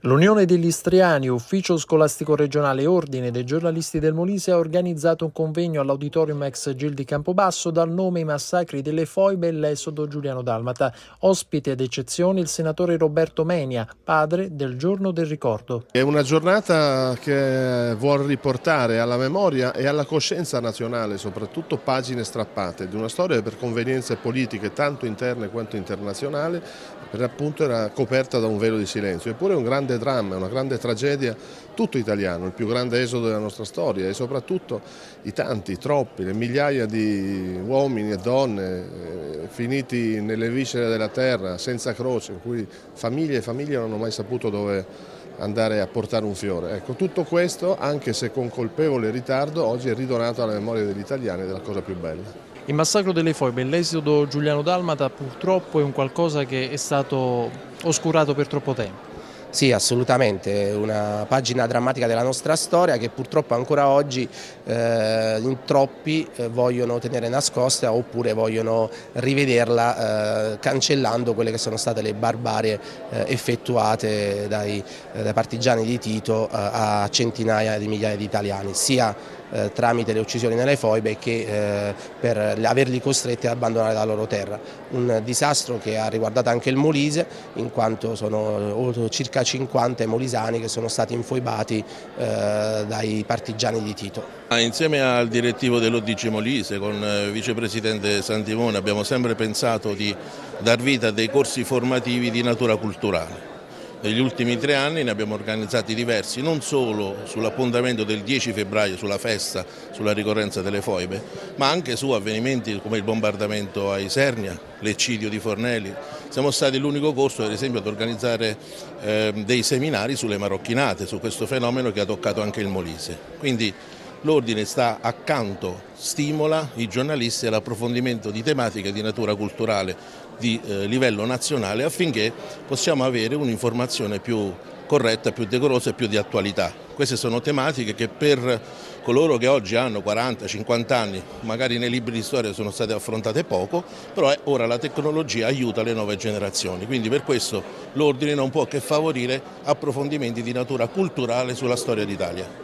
L'Unione degli Istriani, Ufficio Scolastico Regionale e Ordine dei Giornalisti del Molise ha organizzato un convegno all'Auditorium ex Gil di Campobasso dal nome I massacri delle foibe e l'esodo giuliano-dalmata. Ospite ed eccezione il senatore Roberto Menia, padre del Giorno del Ricordo. È una giornata che vuol riportare alla memoria e alla coscienza nazionale soprattutto pagine strappate di una storia che per convenienze politiche tanto interne quanto internazionali per appunto era coperta da un velo di silenzio. Eppure è un grande dramma, una grande tragedia tutto italiano, il più grande esodo della nostra storia e soprattutto i tanti, troppi, le migliaia di uomini e donne finiti nelle viscere della terra senza croce, in cui famiglie e famiglie non hanno mai saputo dove andare a portare un fiore. Ecco, tutto questo, anche se con colpevole ritardo, oggi è ridonato alla memoria degli italiani ed è la cosa più bella. Il massacro delle foibe e l'esodo giuliano-dalmata purtroppo è un qualcosa che è stato oscurato per troppo tempo. Sì, assolutamente, è una pagina drammatica della nostra storia che purtroppo ancora oggi in troppi vogliono tenere nascosta oppure vogliono rivederla cancellando quelle che sono state le barbarie effettuate dai partigiani di Tito a centinaia di migliaia di italiani, sia tramite le uccisioni nelle foibe che per averli costretti ad abbandonare la loro terra. Un disastro che ha riguardato anche il Molise, in quanto sono circa 50 molisani che sono stati infoibati dai partigiani di Tito. Insieme al direttivo dell'ODG Molise, con il vicepresidente Santimone, abbiamo sempre pensato di dar vita a dei corsi formativi di natura culturale. Negli ultimi 3 anni ne abbiamo organizzati diversi, non solo sull'appuntamento del 10 febbraio, sulla festa, sulla ricorrenza delle foibe, ma anche su avvenimenti come il bombardamento a Isernia, l'eccidio di Fornelli. Siamo stati l'unico corso, ad esempio, ad organizzare dei seminari sulle marocchinate, su questo fenomeno che ha toccato anche il Molise. Quindi l'Ordine sta accanto, stimola i giornalisti all'approfondimento di tematiche di natura culturale di livello nazionale affinché possiamo avere un'informazione più corretta, più decorosa e più di attualità. Queste sono tematiche che per coloro che oggi hanno 40-50 anni, magari nei libri di storia sono state affrontate poco, però ora la tecnologia aiuta le nuove generazioni, quindi per questo l'Ordine non può che favorire approfondimenti di natura culturale sulla storia d'Italia.